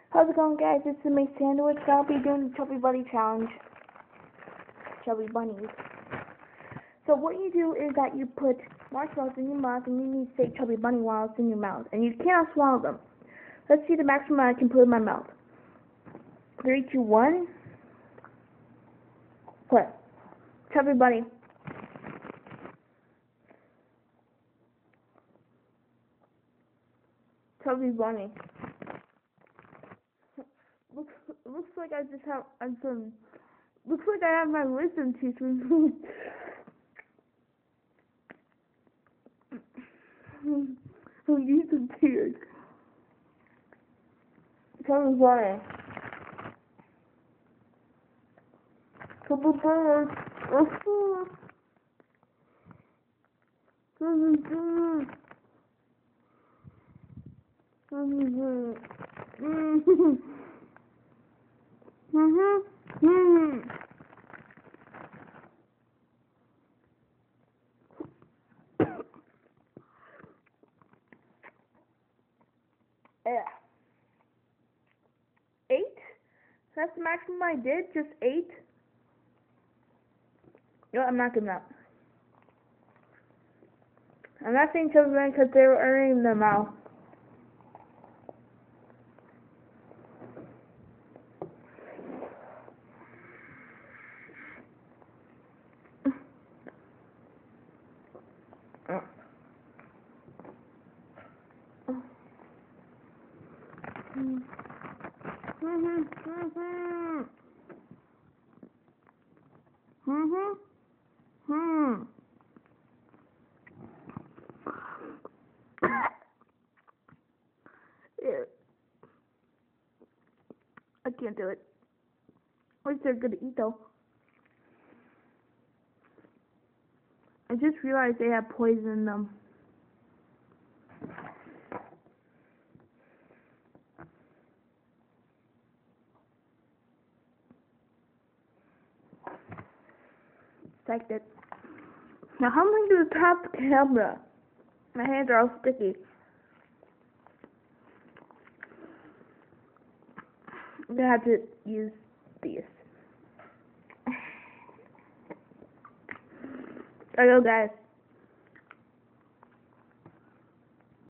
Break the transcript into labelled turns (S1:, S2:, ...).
S1: How's it going, guys? This is my sandwich. I'll be doing the Chubby Bunny challenge. Chubby bunnies. So what you do is that you put marshmallows in your mouth, and you need to say Chubby Bunny while it's in your mouth, and you cannot swallow them. Let's see the maximum I can put in my mouth. 3, 2, 1. Put Chubby Bunny. Chubby Bunny. Looks like I just have some. Looks like I have my wisdom teeth removed. I'm using tears. Chubby Bunny. Chubby Bunny. Chubby Bunny. Chubby Bunny. Yeah. 8? That's the maximum I did? Just 8? No, I'm not giving up. I'm not saying children because they were earning them out. I can't do it. At least they're good to eat though. I just realized they have poison in them. Psyched it. Now how am I going to top the camera? My hands are all sticky. I'm going to have to use these. There you go, guys.